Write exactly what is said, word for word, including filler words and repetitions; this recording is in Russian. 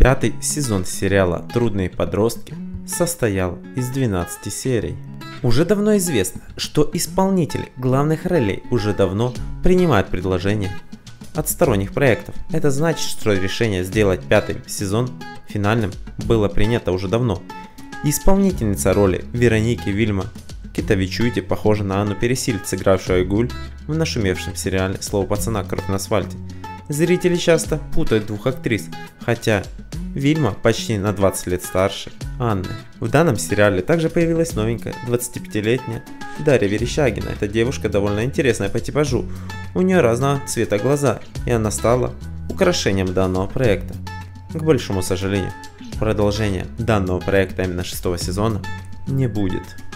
Пятый сезон сериала «Трудные подростки» состоял из двенадцати серий. Уже давно известно, что исполнители главных ролей уже давно принимают предложения от сторонних проектов. Это значит, что решение сделать пятый сезон финальным было принято уже давно. Исполнительница роли Вероники Вильма Китовичуйте похожа на Анну Пересильд, сыгравшую Айгуль в нашумевшем сериале «Слово пацана. Кровь на асфальте». Зрители часто путают двух актрис, хотя Вильма почти на двадцать лет старше Анны. В данном сериале также появилась новенькая двадцатипятилетняя Дарья Верещагина. Эта девушка довольно интересная по типажу, у нее разного цвета глаза, и она стала украшением данного проекта. К большому сожалению, продолжения данного проекта именно шестого сезона не будет.